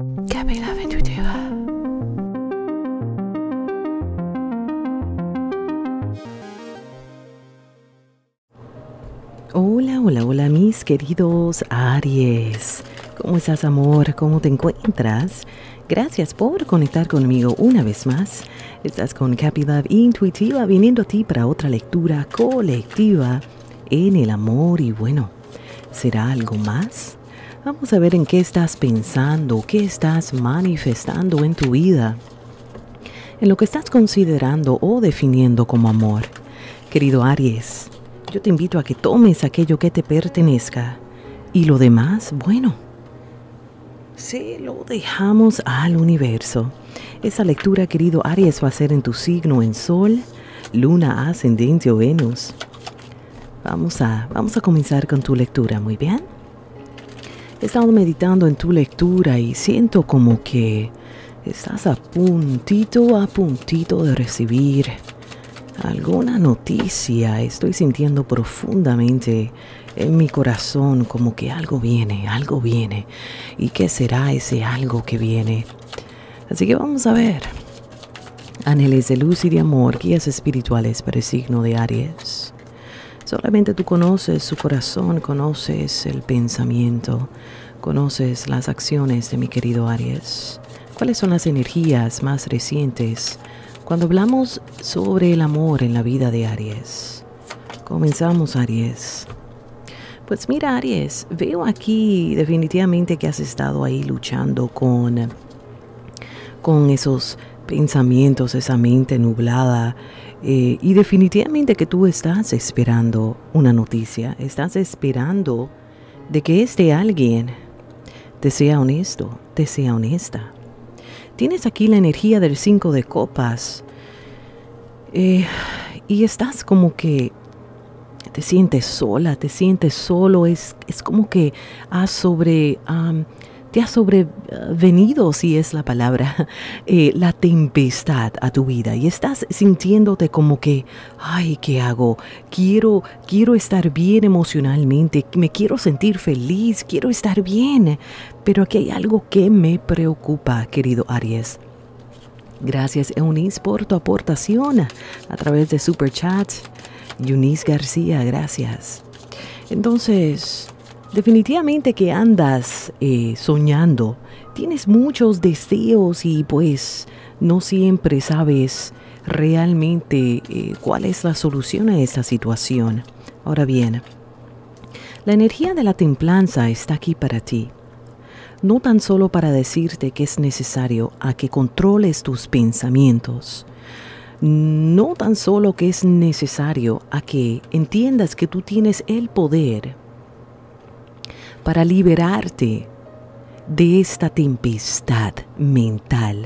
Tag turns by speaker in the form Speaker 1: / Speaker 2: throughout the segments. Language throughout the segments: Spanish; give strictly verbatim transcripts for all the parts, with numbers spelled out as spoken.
Speaker 1: Capilla intuitiva. Hola, hola, hola mis queridos Aries. ¿Cómo estás, amor? ¿Cómo te encuentras? Gracias por conectar conmigo una vez más. Estás con Capilla Intuitiva viniendo a ti para otra lectura colectiva en el amor. Y bueno, ¿será algo más? Vamos a ver en qué estás pensando, qué estás manifestando en tu vida, en lo que estás considerando o definiendo como amor. Querido Aries, yo te invito a que tomes aquello que te pertenezca y lo demás, bueno, se lo dejamos al universo. Esa lectura, querido Aries, va a ser en tu signo en Sol, Luna, Ascendente o Venus. Vamos a, vamos a comenzar con tu lectura, ¿muy bien? He estado meditando en tu lectura y siento como que estás a puntito, a puntito de recibir alguna noticia. Estoy sintiendo profundamente en mi corazón como que algo viene, algo viene. ¿Y qué será ese algo que viene? Así que vamos a ver. Ángeles de luz y de amor, guías espirituales para el signo de Aries. Solamente tú conoces su corazón, conoces el pensamiento, conoces las acciones de mi querido Aries. ¿Cuáles son las energías más recientes cuando hablamos sobre el amor en la vida de Aries? Comenzamos, Aries. Pues mira, Aries, veo aquí definitivamente que has estado ahí luchando con, con esos pensamientos, esa mente nublada. Eh, y definitivamente que tú estás esperando una noticia, estás esperando de que este alguien te sea honesto, te sea honesta. Tienes aquí la energía del cinco de copas eh, y estás como que te sientes sola, te sientes solo, es, es como que has sobre... Um, te ha sobrevenido, si es la palabra, eh, la tempestad a tu vida y estás sintiéndote como que, ay, ¿qué hago? Quiero, quiero estar bien emocionalmente, me quiero sentir feliz, quiero estar bien, pero aquí hay algo que me preocupa, querido Aries. Gracias, Eunice, por tu aportación a través de Super Chat. Eunice García, gracias. Entonces, definitivamente que andas eh, soñando, tienes muchos deseos y pues no siempre sabes realmente eh, cuál es la solución a esta situación. Ahora bien, la energía de la templanza está aquí para ti. No tan solo para decirte que es necesario a que controles tus pensamientos. No tan solo que es necesario a que entiendas que tú tienes el poder para liberarte de esta tempestad mental.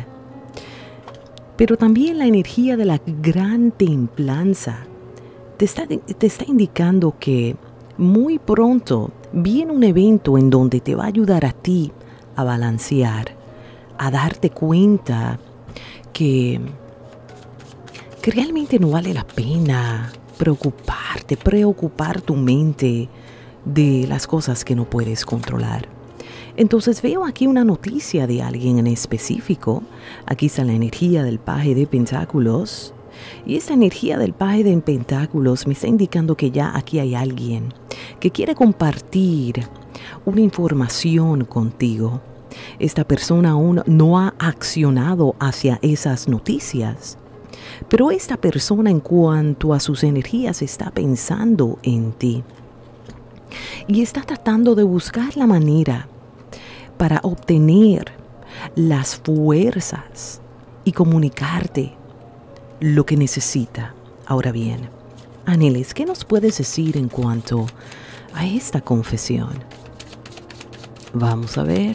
Speaker 1: Pero también la energía de la gran templanza te está, te está indicando que muy pronto viene un evento en donde te va a ayudar a ti a balancear, a darte cuenta que, que realmente no vale la pena preocuparte, preocupar tu mente de las cosas que no puedes controlar. Entonces veo aquí una noticia de alguien en específico. Aquí está la energía del paje de pentáculos. Y esta energía del paje de pentáculos me está indicando que ya aquí hay alguien que quiere compartir una información contigo. Esta persona aún no ha accionado hacia esas noticias. Pero esta persona, en cuanto a sus energías, está pensando en ti. Y está tratando de buscar la manera para obtener las fuerzas y comunicarte lo que necesita. Ahora bien, Ángeles, ¿qué nos puedes decir en cuanto a esta confesión? Vamos a ver.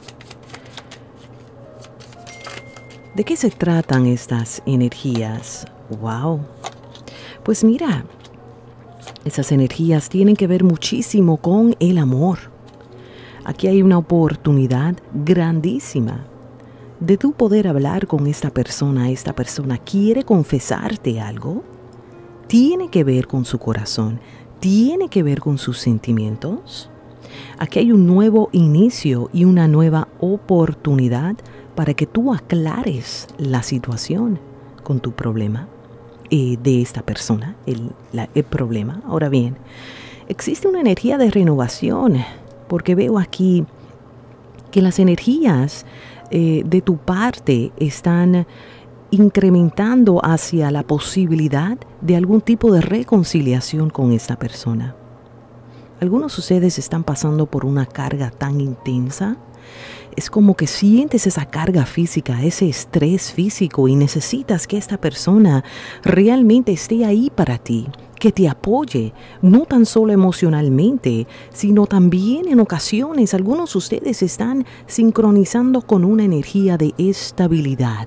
Speaker 1: ¿De qué se tratan estas energías? ¡Wow! Pues mira, esas energías tienen que ver muchísimo con el amor. Aquí hay una oportunidad grandísima de tú poder hablar con esta persona. Esta persona quiere confesarte algo. Tiene que ver con su corazón. Tiene que ver con sus sentimientos. Aquí hay un nuevo inicio y una nueva oportunidad para que tú aclares la situación con tu problema eh, de esta persona, el, la, el problema. Ahora bien, existe una energía de renovación, porque veo aquí que las energías eh, de tu parte están incrementando hacia la posibilidad de algún tipo de reconciliación con esta persona. Algunos de ustedes están pasando por una carga tan intensa. Es como que sientes esa carga física, ese estrés físico y necesitas que esta persona realmente esté ahí para ti, que te apoye, no tan solo emocionalmente, sino también en ocasiones algunos de ustedes están sincronizando con una energía de estabilidad.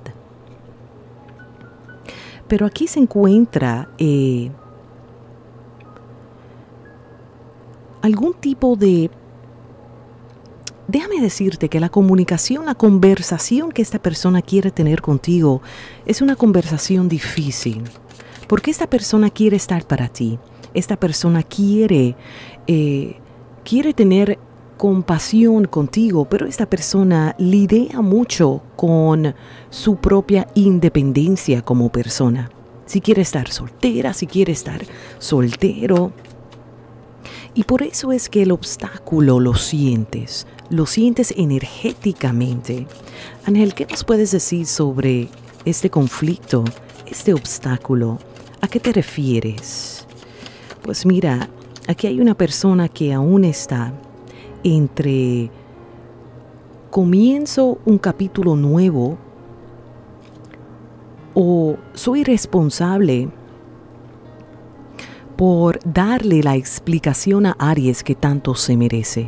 Speaker 1: Pero aquí se encuentra eh, algún tipo de... Déjame decirte que la comunicación, la conversación que esta persona quiere tener contigo es una conversación difícil. Porque esta persona quiere estar para ti. Esta persona quiere, eh, quiere tener compasión contigo, pero esta persona lidia mucho con su propia independencia como persona. Si quiere estar soltera, si quiere estar soltero. Y por eso es que el obstáculo lo sientes, lo sientes energéticamente. Ángel, ¿qué nos puedes decir sobre este conflicto, este obstáculo? ¿A qué te refieres? Pues mira, aquí hay una persona que aún está entre comienzo un capítulo nuevo o soy responsable por darle la explicación a Aries que tanto se merece.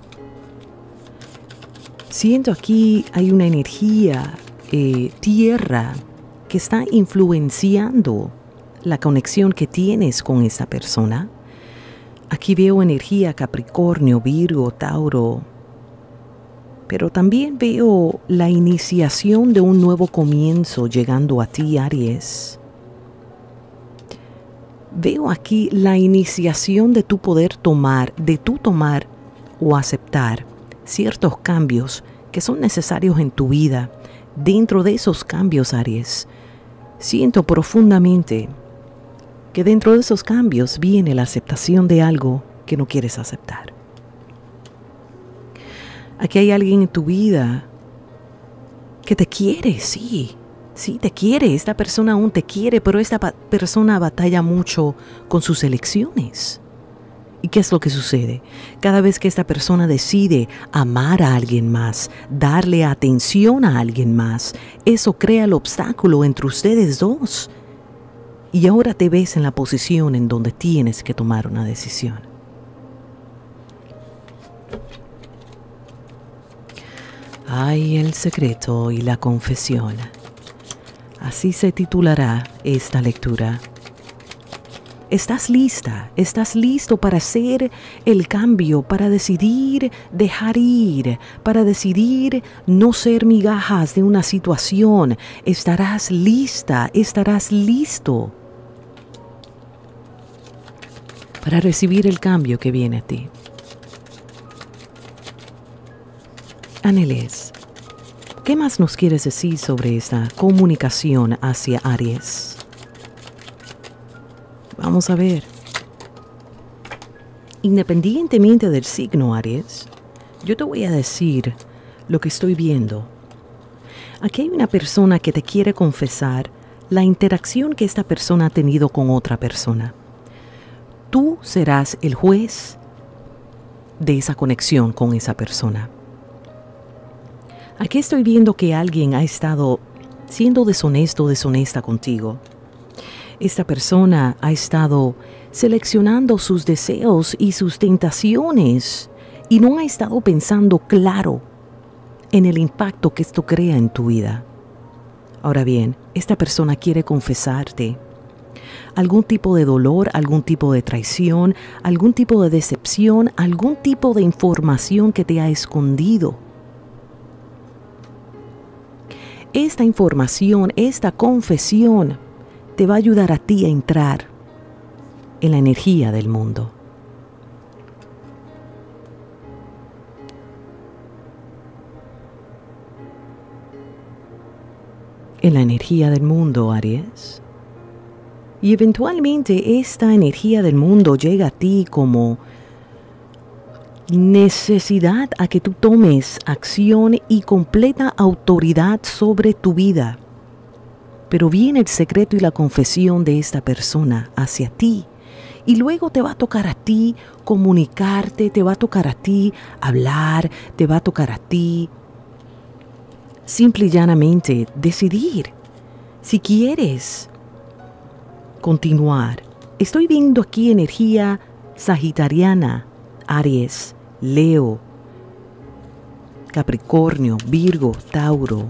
Speaker 1: Siento aquí hay una energía eh, tierra que está influenciando la conexión que tienes con esta persona. Aquí veo energía Capricornio, Virgo, Tauro, pero también veo la iniciación de un nuevo comienzo llegando a ti, Aries. Veo aquí la iniciación de tu poder tomar, de tu tomar o aceptar ciertos cambios que son necesarios en tu vida. Dentro de esos cambios, Aries, siento profundamente que dentro de esos cambios viene la aceptación de algo que no quieres aceptar. Aquí hay alguien en tu vida que te quiere, sí, sí, te quiere. Esta persona aún te quiere, pero esta persona batalla mucho con sus elecciones. ¿Y qué es lo que sucede? Cada vez que esta persona decide amar a alguien más, darle atención a alguien más, eso crea el obstáculo entre ustedes dos. Y ahora te ves en la posición en donde tienes que tomar una decisión. Ay, el secreto y la confesión. Así se titulará esta lectura. ¿Estás lista? ¿Estás listo para hacer el cambio, para decidir dejar ir, para decidir no ser migajas de una situación? ¿Estarás lista? ¿Estarás listo para recibir el cambio que viene a ti? Ángeles, ¿qué más nos quieres decir sobre esta comunicación hacia Aries? Vamos a ver. Independientemente del signo, Aries, yo te voy a decir lo que estoy viendo. Aquí hay una persona que te quiere confesar la interacción que esta persona ha tenido con otra persona. Tú serás el juez de esa conexión con esa persona. Aquí estoy viendo que alguien ha estado siendo deshonesto o deshonesta contigo. Esta persona ha estado seleccionando sus deseos y sus tentaciones y no ha estado pensando claro en el impacto que esto crea en tu vida. Ahora bien, esta persona quiere confesarte algún tipo de dolor, algún tipo de traición, algún tipo de decepción, algún tipo de información que te ha escondido. Esta información, esta confesión te va a ayudar a ti a entrar en la energía del mundo. en la energía del mundo, Aries. Y eventualmente esta energía del mundo llega a ti como necesidad a que tú tomes acción y completa autoridad sobre tu vida. Pero viene el secreto y la confesión de esta persona hacia ti. Y luego te va a tocar a ti comunicarte, te va a tocar a ti hablar, te va a tocar a ti simple y llanamente decidir si quieres continuar. Estoy viendo aquí energía sagitariana, Aries, Leo, Capricornio, Virgo, Tauro.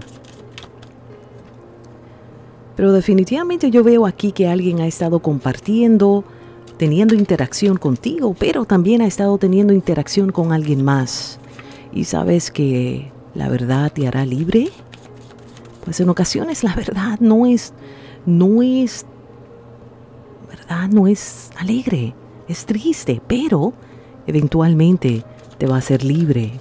Speaker 1: Pero definitivamente yo veo aquí que alguien ha estado compartiendo, teniendo interacción contigo, pero también ha estado teniendo interacción con alguien más. Y sabes que la verdad te hará libre. Pues en ocasiones la verdad no es, no es, verdad no es alegre, es triste, pero eventualmente te va a hacer libre.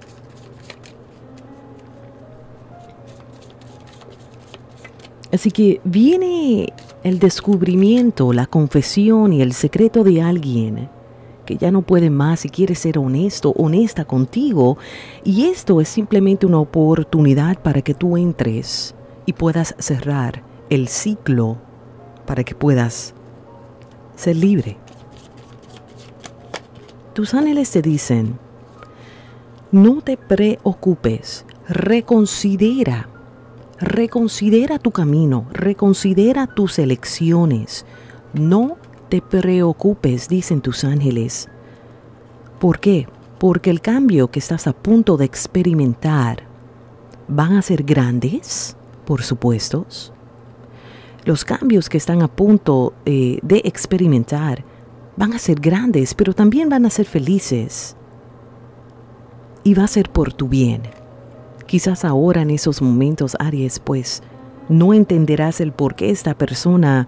Speaker 1: Así que viene el descubrimiento, la confesión y el secreto de alguien que ya no puede más y quiere ser honesto, honesta contigo. Y esto es simplemente una oportunidad para que tú entres y puedas cerrar el ciclo para que puedas ser libre. Tus ángeles te dicen, no te preocupes, reconsidera. Reconsidera tu camino, reconsidera tus elecciones. No te preocupes, dicen tus ángeles. ¿Por qué? Porque el cambio que estás a punto de experimentar van a ser grandes, por supuesto. Los cambios que están a punto eh, de experimentar van a ser grandes, pero también van a ser felices. Y va a ser por tu bien. Quizás ahora en esos momentos, Aries, pues no entenderás el por qué esta persona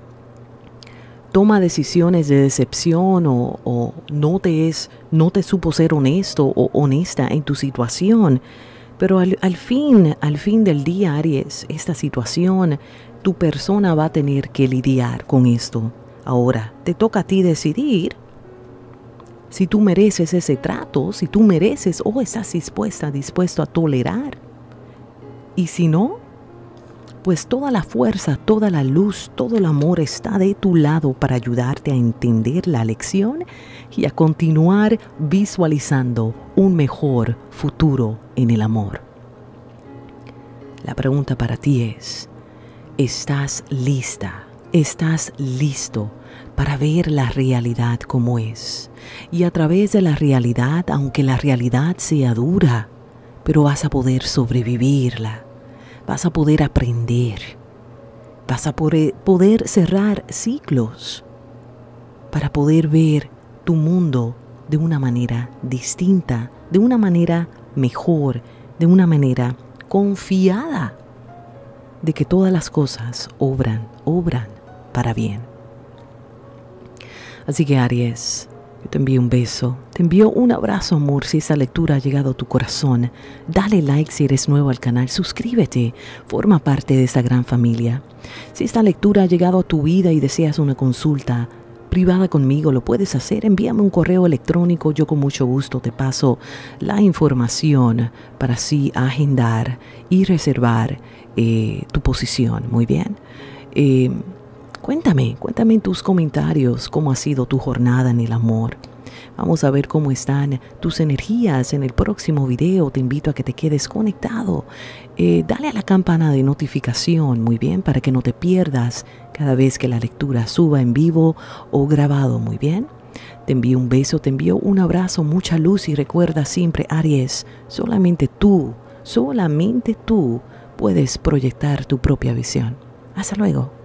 Speaker 1: toma decisiones de decepción o, o no, te es, no te supo ser honesto o honesta en tu situación. Pero al, al fin, al fin del día, Aries, esta situación, tu persona va a tener que lidiar con esto. Ahora, te toca a ti decidir si tú mereces ese trato, si tú mereces o estás dispuesta, dispuesto a tolerar. Y si no, pues toda la fuerza, toda la luz, todo el amor está de tu lado para ayudarte a entender la lección y a continuar visualizando un mejor futuro en el amor. La pregunta para ti es, ¿estás lista? ¿Estás listo para ver la realidad como es? Y a través de la realidad, aunque la realidad sea dura, pero vas a poder sobrevivirla, vas a poder aprender, vas a poder, poder cerrar ciclos para poder ver tu mundo de una manera distinta, de una manera mejor, de una manera confiada de que todas las cosas obran, obran para bien. Así que Aries, yo te envío un beso, te envío un abrazo, amor, si esta lectura ha llegado a tu corazón. Dale like si eres nuevo al canal, suscríbete, forma parte de esta gran familia. Si esta lectura ha llegado a tu vida y deseas una consulta privada conmigo, lo puedes hacer. Envíame un correo electrónico, yo con mucho gusto te paso la información para así agendar y reservar eh, tu posición. Muy bien. Eh, Cuéntame, cuéntame en tus comentarios cómo ha sido tu jornada en el amor. Vamos a ver cómo están tus energías en el próximo video. Te invito a que te quedes conectado. Eh, dale a la campana de notificación, muy bien, para que no te pierdas cada vez que la lectura suba en vivo o grabado, muy bien. Te envío un beso, te envío un abrazo, mucha luz y recuerda siempre, Aries, solamente tú, solamente tú puedes proyectar tu propia visión. Hasta luego.